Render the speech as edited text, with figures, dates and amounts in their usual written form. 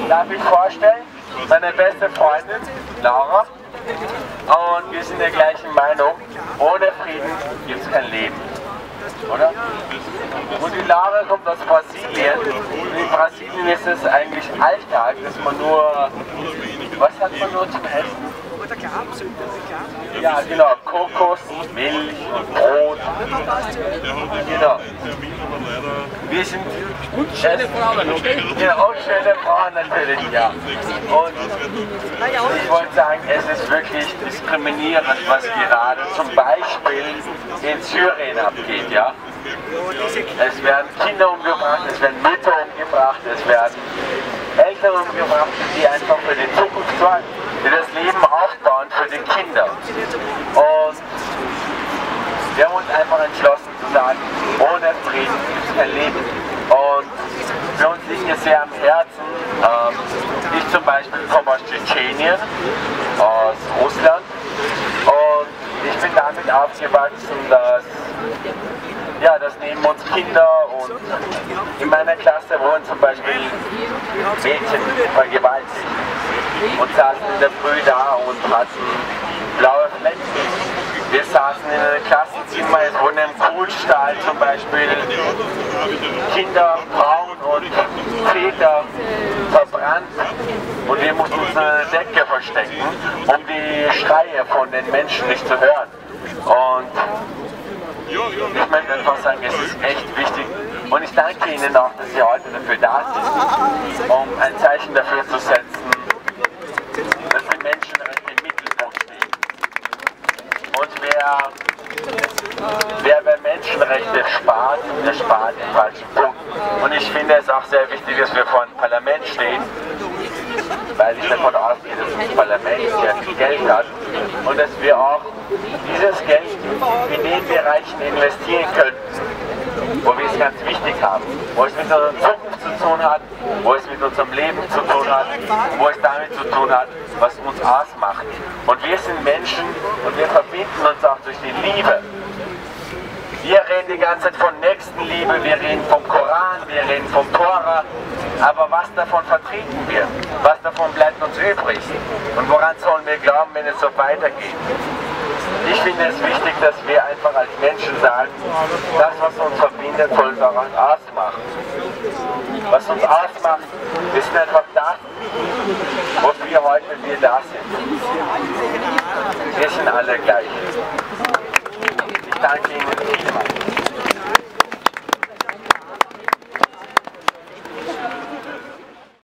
darf ich vorstellen, meine beste Freundin, Laura. Und wir sind der gleichen Meinung, ohne Frieden gibt es kein Leben. Oder? Und die Laura kommt aus Brasilien. Und in Brasilien ist es eigentlich Alltag, dass man nur, was hat man nur zum Essen? Ja, genau, Kokos, Milch und Brot. Genau. Wir sind schöne Frauen, okay? Ja, auch schöne Frauen natürlich, ja. Und ich wollte sagen, es ist wirklich diskriminierend, was gerade zum Beispiel in Syrien abgeht, ja. Es werden Kinder umgebracht, es werden Mütter umgebracht, es werden Eltern umgebracht, die einfach für die Zukunft sorgen, die das Leben aufbauen für die Kinder. Und wir haben uns einfach entschlossen zu sagen, ohne Frieden gibt es kein Leben. Und für uns liegt es sehr am Herzen. Ich zum Beispiel komme aus Tschetschenien, aus Russland. Und ich bin damit aufgewachsen, dass neben uns Kinder und in meiner Klasse wurden zum Beispiel Mädchen vergewaltigt und saßen in der Früh da und hatten blaue Flecken. Wir saßen in einem Klassenzimmer, es wurden im Kuhlstall zum Beispiel Kinder, Frauen und Väter verbrannt und wir mussten uns in einer Decke verstecken, um die Schreie von den Menschen nicht zu hören. Und ich möchte einfach sagen, es ist echt wichtig und ich danke Ihnen auch, dass Sie heute dafür da sind, um ein Zeichen dafür zu setzen, dass die Menschenrechte im Mittelpunkt stehen. Und wer bei Menschenrechte spart, der spart den falschen Punkt. Und ich finde es auch sehr wichtig, dass wir vor dem Parlament stehen, weil ich davon ausgehe, dass das Parlament sehr viel Geld hat und dass wir auch dieses Geld in den Bereichen investieren können, wo wir es ganz wichtig haben, wo es mit unserer Zukunft zu tun hat, wo es mit unserem Leben zu tun hat, wo es damit zu tun hat, was uns ausmacht. Und wir sind Menschen und wir verbinden uns auch durch die Liebe. Wir reden die ganze Zeit von Nächstenliebe, wir reden vom Koran, wir reden vom Tora, aber was davon vertreten wir? Was davon bleibt uns übrig? Und woran sollen wir glauben, wenn es so weitergeht? Ich finde es wichtig, dass wir einfach als Menschen sagen, das, was uns verbindet, soll uns auch ausmachen. Was uns ausmacht, ist einfach das, wofür heute wir da sind. Wir sind alle gleich. Ich danke Ihnen vielmals.